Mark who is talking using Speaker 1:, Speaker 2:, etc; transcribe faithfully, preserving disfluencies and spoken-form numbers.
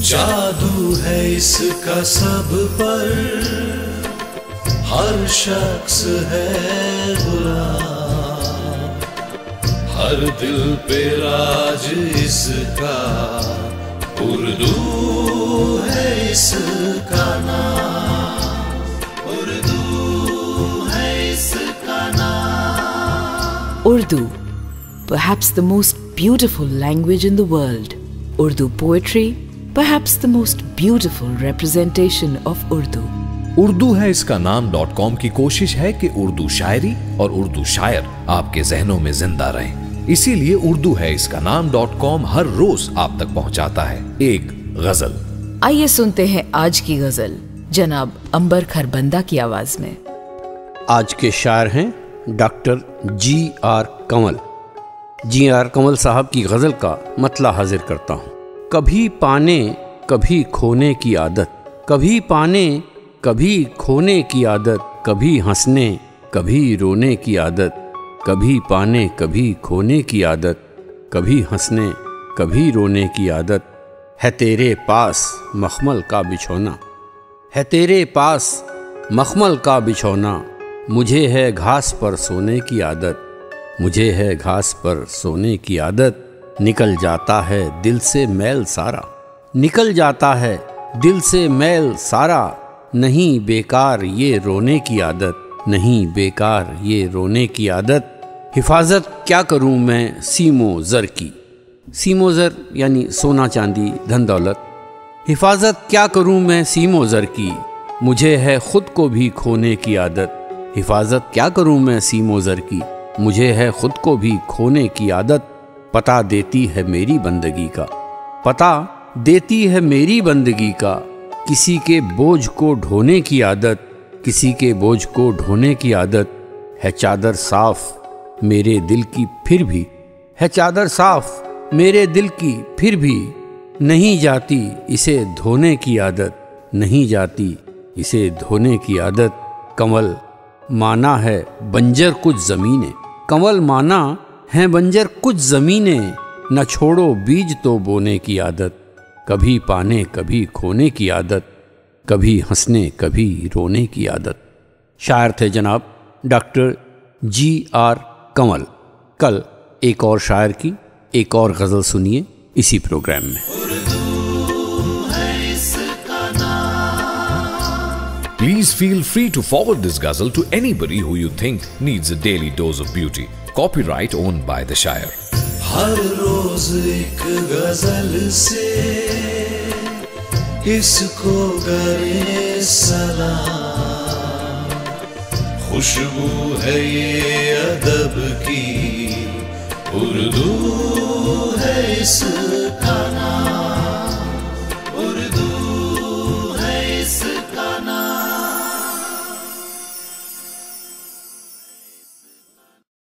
Speaker 1: जादू है इसका सब पर, हर शख्स है गुलाम, हर दिल पे राज इसका, उर्दू है इसका नाम, उर्दू है इसका नाम।
Speaker 2: Urdu, perhaps the most beautiful language in the world. Urdu poetry, perhaps the most beautiful representation of Urdu.
Speaker 3: Urdu है इसका नाम डॉट कॉम की कोशिश है कि उर्दू शायरी और उर्दू शायर आपके जहनों में जिंदा रहें। इसीलिए उर्दू है इसका नाम डॉट कॉम हर रोज आप तक पहुंचाता है एक गजल।
Speaker 2: आइए सुनते हैं आज की गजल जनाब अंबर खरबंदा की आवाज में।
Speaker 4: आज के शायर हैं doctor G R Kanwal. G R Kanwal साहब की गजल का मतला हाजिर करता हूँ। कभी पाने कभी खोने की आदत, कभी पाने कभी खोने की आदत, कभी हंसने कभी रोने की आदत, कभी पाने कभी खोने की आदत, कभी हंसने कभी रोने की आदत, है तेरे पास मखमल का बिछौना, है तेरे पास मखमल का बिछौना, मुझे है घास पर सोने की आदत, मुझे है घास पर सोने की आदत, निकल जाता है दिल से मैल सारा, निकल जाता है दिल से मैल सारा, नहीं बेकार ये रोने की आदत, नहीं बेकार ये रोने की आदत, हिफाजत क्या करूं मैं सीमो ज़र की, सीमो ज़र यानी सोना चांदी धन दौलत, हिफाजत क्या करूं मैं सीमो ज़र की, मुझे है ख़ुद को भी खोने की आदत, हिफाजत क्या करूं मैं सीमो ज़र की, मुझे है ख़ुद को भी खोने की आदत, पता देती है मेरी बंदगी का, पता देती है मेरी बंदगी का, किसी के बोझ को ढोने की आदत, किसी के बोझ को ढोने की आदत, है चादर साफ मेरे दिल की फिर भी, है चादर साफ मेरे दिल की फिर भी, नहीं जाती इसे धोने की आदत, नहीं जाती इसे धोने की आदत, कंवल माना है बंजर कुछ ज़मीनें, कंवल माना है बंजर कुछ ज़मीनें, न छोड़ो बीज तो बोने की आदत, कभी पाने कभी खोने की आदत, कभी हंसने कभी रोने की आदत। शायर थे जनाब डॉक्टर जी आर कंवल। कल एक और शायर की एक और गज़ल सुनिए इसी प्रोग्राम में।
Speaker 3: Please feel free to forward this ghazal to anybody who you think needs a daily dose of beauty. Copyright owned by the Shayar.
Speaker 1: हर रोज एक गजल से इसको करे सलाम, खुशबू है ये अदब की, उर्दू है इसका